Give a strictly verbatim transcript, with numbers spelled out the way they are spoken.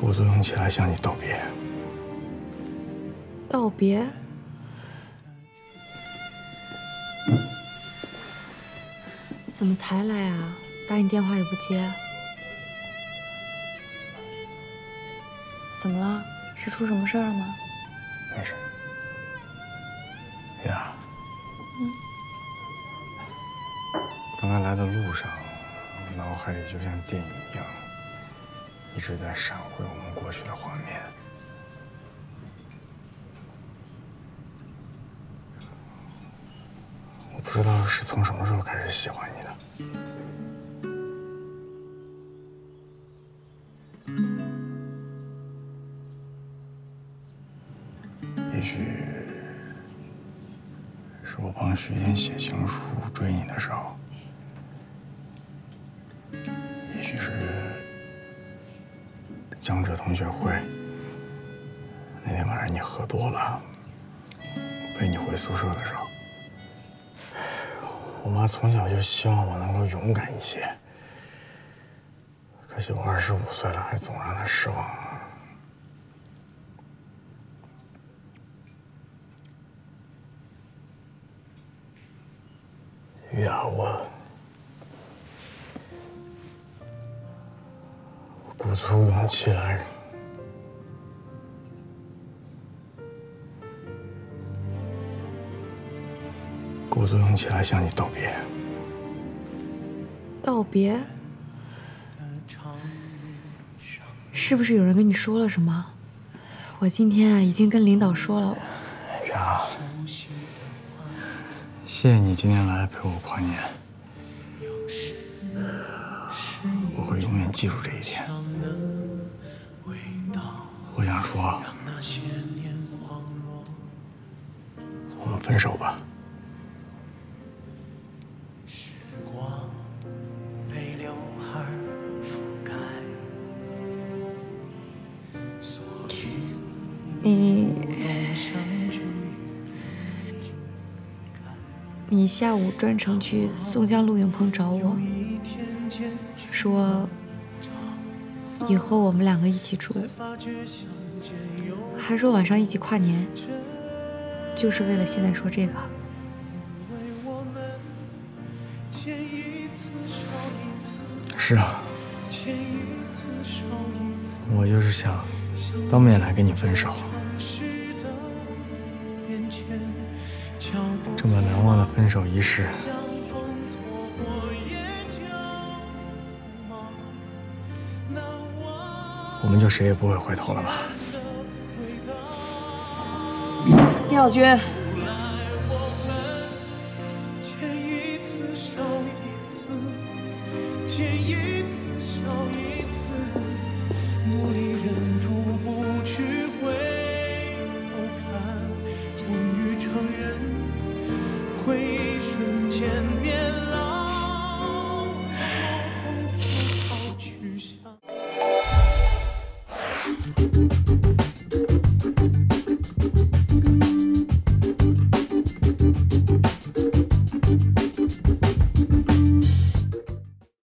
鼓足勇气来向你道别。 道别？怎么才来啊？打你电话也不接。怎么了？是出什么事儿了吗？ 没事。呀，嗯，刚才来的路上，脑海里就像电影一样，一直在闪回我们过去的画面。我不知道是从什么时候开始喜欢你的。 也许是我帮徐天写情书追你的时候，也许是江浙同学会那天晚上你喝多了，背你回宿舍的时候，我妈从小就希望我能够勇敢一些，可惜我二十五岁了，还总让她失望。 雨雅，我我鼓足勇气来，鼓足勇气来向你道别。 道别？是不是有人跟你说了什么？我今天啊已经跟领导说了。 雨雅。 谢谢你今天来陪我跨年，我会永远记住这一天。我想说，我们分手吧。 你。 你下午专程去宋江录影棚找我，说以后我们两个一起住，还说晚上一起跨年，就是为了现在说这个。 是啊，我就是想当面来跟你分手。 这么难忘的分手仪式，我们就谁也不会回头了吧？ 丁小军， 回忆瞬间变老，某种思考去向。